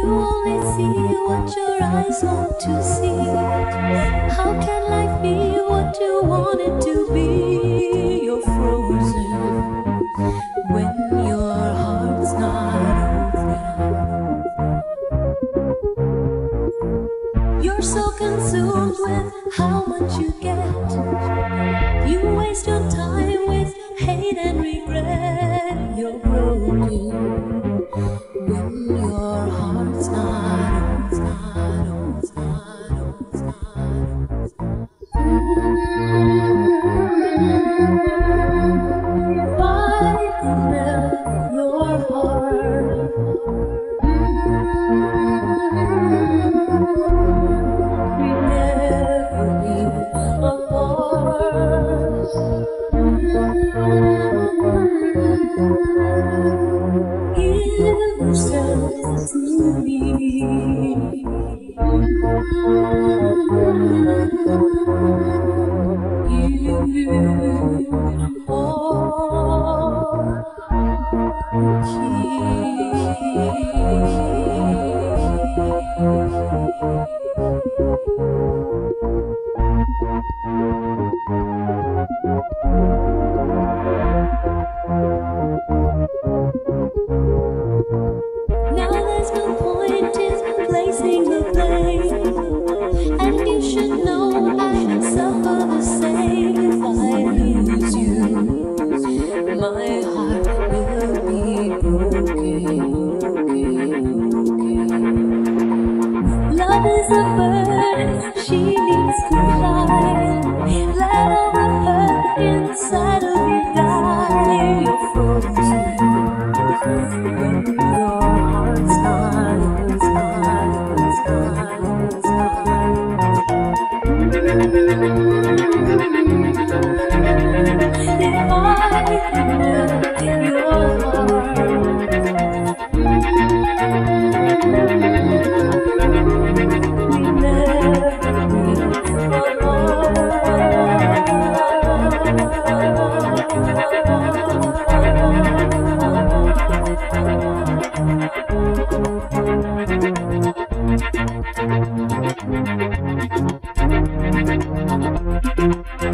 only see what your eyes want to see. How can life be what you want it to be? You're frozen when your heart's not open. You're so consumed with how much you get. You waste your time with hate and regret. You're broken when your heart's not why melt your heart? We never be apart. Give yourself to me. You now there's no point in placing the blame, and you should know I should suffer the same. If I lose you, my heart will be broken. Love is a bird, she needs to fly. Let all the hurt inside of you die. You're frozen when your heart's not. If I can melt your heart, we never be apart.